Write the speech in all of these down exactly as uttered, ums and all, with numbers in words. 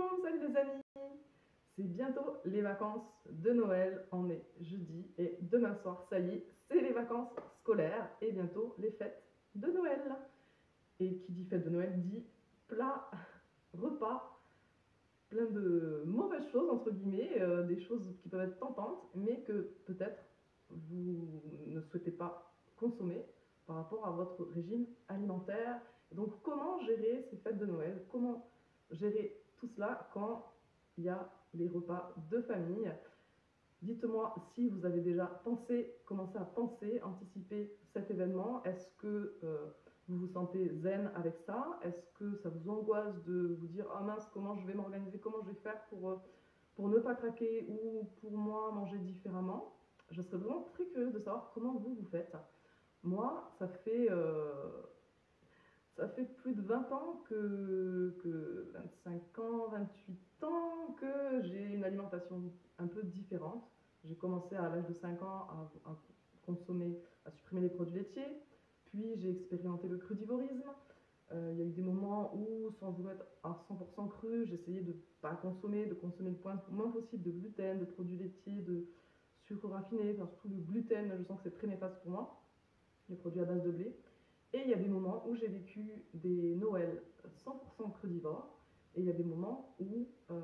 monde, salut les amis. C'est bientôt les vacances de Noël, on est jeudi et demain soir, ça y est, c'est les vacances scolaires et bientôt les fêtes de Noël. Et qui dit fête de Noël dit plat, repas, plein de mauvaises choses entre guillemets, euh, des choses qui peuvent être tentantes mais que peut-être vous ne souhaitez pas consommer par rapport à votre régime alimentaire. Donc comment gérer ces fêtes de Noël? Comment gérer tout cela quand il y a les repas de famille? Dites-moi si vous avez déjà pensé, commencé à penser, anticiper cet événement. Est-ce que euh, vous vous sentez zen avec ça? Est-ce que ça vous angoisse de vous dire « Ah mince, comment je vais m'organiser? Comment je vais faire pour, euh, pour ne pas craquer ou pour moi manger différemment ?» Je serais vraiment très curieuse de savoir comment vous vous faites. Moi, ça fait, euh, ça fait plus de vingt ans que, que vingt-cinq ans, vingt-huit ans que j'ai une alimentation un peu différente. J'ai commencé à l'âge de cinq ans à, à consommer, à supprimer les produits laitiers, puis j'ai expérimenté le crudivorisme. Euh, il y a eu des moments où, sans vouloir être à cent pour cent cru, j'essayais de ne pas consommer, de consommer le point- moins possible de gluten, de produits laitiers, de sucre raffiné, enfin, surtout le gluten, je sens que c'est très néfaste pour moi, les produits à base de blé. Et il y a des moments où j'ai vécu des Noëls cent pour cent crudivores, et il y a des moments où euh,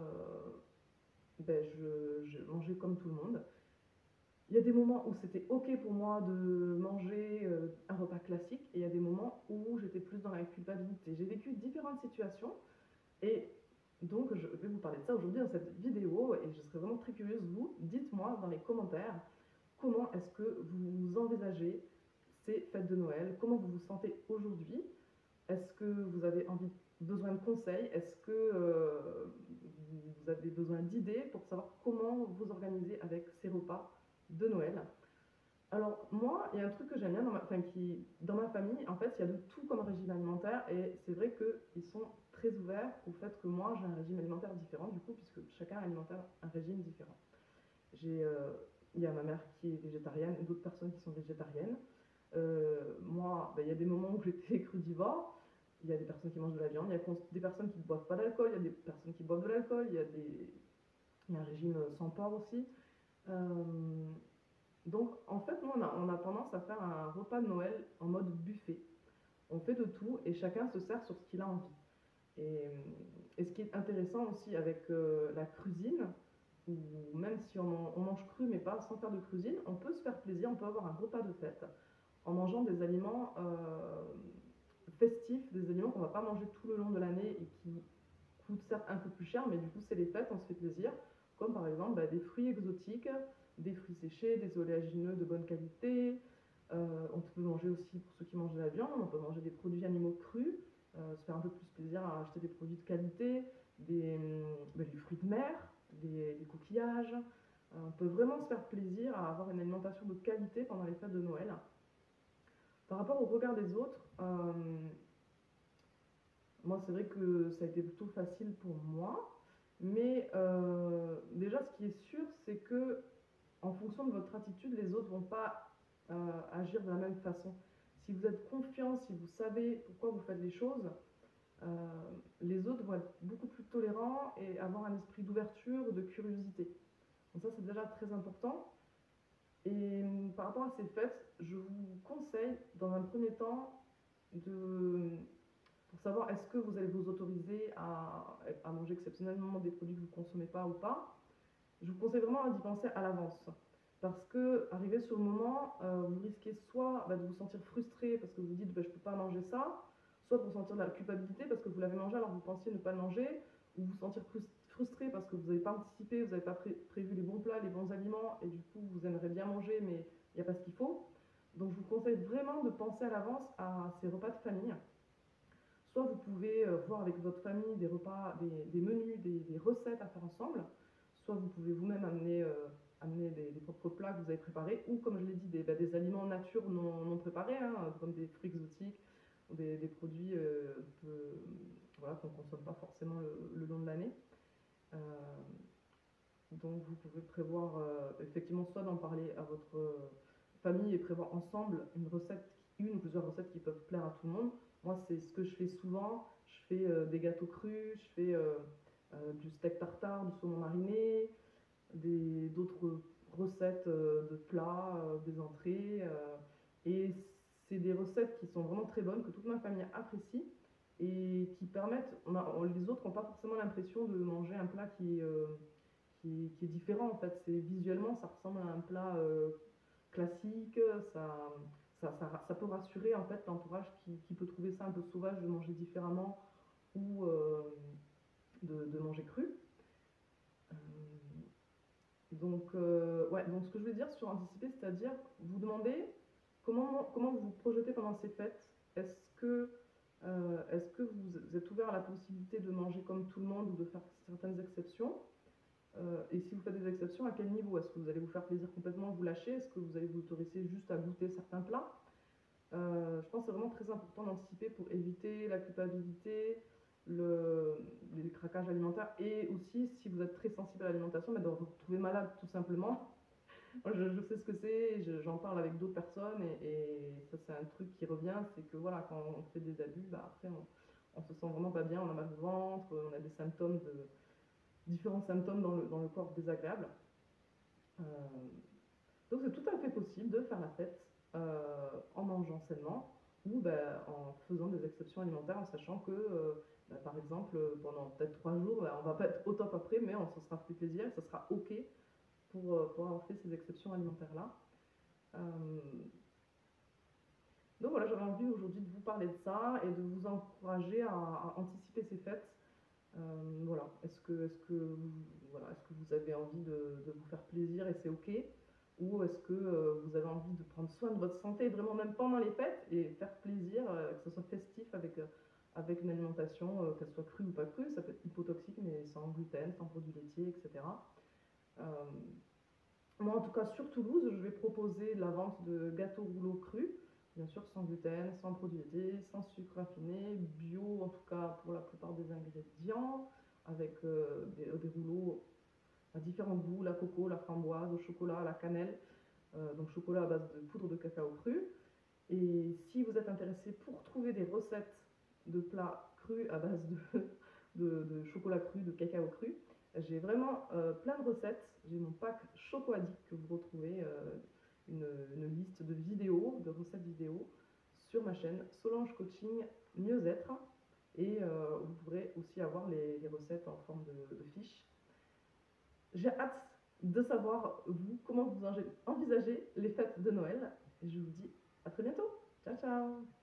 ben, je, je mangeais comme tout le monde. Il y a des moments où c'était ok pour moi de manger euh, un repas classique, et il y a des moments où j'étais plus dans la culpabilité. J'ai vécu différentes situations, et donc je vais vous parler de ça aujourd'hui dans cette vidéo, et je serais vraiment très curieuse, vous, dites-moi dans les commentaires comment est-ce que vous envisagez ces fêtes de Noël, comment vous vous sentez aujourd'hui. Est-ce que vous avez envie, besoin de conseils? Est-ce que euh, vous avez besoin d'idées pour savoir comment vous organiser avec ces repas de Noël? Alors moi, il y a un truc que j'aime bien dans ma, enfin, qui, dans ma famille, en fait, il y a de tout comme régime alimentaire, et c'est vrai qu'ils sont très ouverts au fait que moi, j'ai un régime alimentaire différent, du coup, puisque chacun a alimentaire, un régime différent. J'ai, euh, il y a ma mère qui est végétarienne et d'autres personnes qui sont végétariennes. Euh, moi, ben, il y a des moments où j'étais crudivore. Il y a des personnes qui mangent de la viande, il y a des personnes qui ne boivent pas d'alcool, il y a des personnes qui boivent de l'alcool, il y a des... il y a un régime sans porc aussi. Euh, donc en fait, nous, on a, on a tendance à faire un repas de Noël en mode buffet. On fait de tout et chacun se sert sur ce qu'il a envie. Et, et ce qui est intéressant aussi avec euh, la cuisine, ou même si on, on mange cru mais pas sans faire de cuisine, on peut se faire plaisir, on peut avoir un repas de fête en mangeant des aliments euh, festifs, des aliments qu'on ne va pas manger tout le long de l'année et qui coûtent certes un peu plus cher, mais du coup c'est les fêtes, on se fait plaisir, comme par exemple bah, des fruits exotiques, des fruits séchés, des oléagineux de bonne qualité. Euh, on peut manger aussi, pour ceux qui mangent de la viande, on peut manger des produits animaux crus, euh, se faire un peu plus plaisir à acheter des produits de qualité, des, bah, des fruits de mer, des, des coquillages. Euh, on peut vraiment se faire plaisir à avoir une alimentation de qualité pendant les fêtes de Noël. Par rapport au regard des autres, euh, moi c'est vrai que ça a été plutôt facile pour moi, mais euh, déjà ce qui est sûr, c'est que en fonction de votre attitude, les autres vont pas euh, agir de la même façon. Si vous êtes confiant, si vous savez pourquoi vous faites les choses, euh, les autres vont être beaucoup plus tolérants et avoir un esprit d'ouverture, de curiosité. Donc ça c'est déjà très important. Et par rapport à ces fêtes, je vous conseille dans un premier temps de, pour savoir est-ce que vous allez vous autoriser à, à manger exceptionnellement des produits que vous ne consommez pas ou pas, je vous conseille vraiment d'y penser à l'avance. Parce que, arrivé sur le moment, euh, vous risquez soit bah, de vous sentir frustré parce que vous dites bah, je ne peux pas manger ça, soit de ressentir de la culpabilité parce que vous l'avez mangé alors que vous pensiez ne pas le manger, ou vous sentir frustré parce que vous n'avez pas anticipé, vous n'avez pas pré prévu les bons plats, les bons aliments, et du coup vous aimeriez bien manger mais il n'y a pas ce qu'il faut. Donc je vous conseille vraiment de penser à l'avance à ces repas de famille. Soit vous pouvez euh, voir avec votre famille des repas, des, des menus, des, des recettes à faire ensemble, soit vous pouvez vous-même amener, euh, amener des, des propres plats que vous avez préparés, ou comme je l'ai dit, des, bah, des aliments nature non, non préparés, hein, comme des fruits exotiques, ou des, des produits euh, peu, voilà, qu'on ne consomme pas forcément le, le long de l'année. Euh, donc vous pouvez prévoir euh, effectivement soit d'en parler à votre euh, famille et prévoir ensemble une recette, une ou plusieurs recettes qui peuvent plaire à tout le monde. Moi c'est ce que je fais souvent, je fais euh, des gâteaux crus, je fais euh, euh, du steak tartare, du saumon mariné, d'autres recettes euh, de plats, euh, des entrées. Euh, et c'est des recettes qui sont vraiment très bonnes, que toute ma famille apprécie et qui permettent, on a, on- les autres n'ont pas forcément l'impression de manger un plat qui est, euh, qui est, qui est différent en fait. C'est visuellement, ça ressemble à un plat euh, classique, ça, ça, ça, ça peut rassurer en fait l'entourage qui, qui peut trouver ça un peu sauvage de manger différemment ou euh, de, de manger cru. Euh, donc, euh, ouais, donc ce que je veux dire sur anticiper, c'est-à-dire vous demandez comment, comment vous vous projetez pendant ces fêtes. Est-ce que, euh, est-ce que vous êtes ouvert à la possibilité de manger comme tout le monde ou de faire certaines exceptions? Euh, et si vous faites des exceptions, à quel niveau? Est-ce que vous allez vous faire plaisir complètement, vous lâcher? Est-ce que vous allez vous autoriser juste à goûter certains plats? Euh, je pense que c'est vraiment très important d'anticiper pour éviter la culpabilité, le, les craquages alimentaires et aussi, si vous êtes très sensible à l'alimentation, bah, de vous retrouver malade tout simplement. Moi, je, je sais ce que c'est, je- j'en parle avec d'autres personnes et, et ça c'est un truc qui revient, c'est que voilà, quand on fait des abus, bah, après on, on se sent vraiment pas bien, on a mal au ventre, on a des symptômes de, différents symptômes dans le, dans le corps désagréables. Euh, donc c'est tout à fait possible de faire la fête euh, en mangeant sainement ou bah, en faisant des exceptions alimentaires en sachant que euh, bah, par exemple pendant peut-être trois jours bah, on va pas être au top après mais on se sera fait plaisir et ça sera ok pour, euh, pour avoir fait ces exceptions alimentaires là. Euh, donc voilà, j'avais envie aujourd'hui de vous parler de ça et de vous encourager à, à anticiper ces fêtes. Euh, voilà, est-ce que, est-ce que, vous, voilà, est-ce que vous avez envie de, de vous faire plaisir et c'est ok? Ou est-ce que euh, vous avez envie de prendre soin de votre santé vraiment même pendant les fêtes et faire plaisir, euh, que ce soit festif avec, euh, avec une alimentation, euh, qu'elle soit crue ou pas crue, ça peut être hypotoxique mais sans gluten, sans produits laitiers, et cetera. Euh, Moi en tout cas sur Toulouse, je vais proposer la vente de gâteaux rouleaux crus, bien sûr sans gluten, sans produits laitiers, sans sucre raffiné, bio en tout cas pour la plupart des ingrédients, avec euh, des, des rouleaux à différents goûts, la coco, la framboise, au chocolat, la cannelle, euh, donc chocolat à base de poudre de cacao cru. Et si vous êtes intéressé pour trouver des recettes de plats crus à base de, de, de chocolat cru, de cacao cru, j'ai vraiment euh, plein de recettes. J'ai mon pack Choco Addict que vous retrouvez, euh, une, une liste de vidéos, de recettes vidéo sur ma chaîne Solange Coaching Mieux-être. Et euh, vous pourrez aussi avoir les, les recettes en forme de, de fiches. J'ai hâte de savoir, vous, comment vous envisagez les fêtes de Noël. Et je vous dis à très bientôt. Ciao, ciao!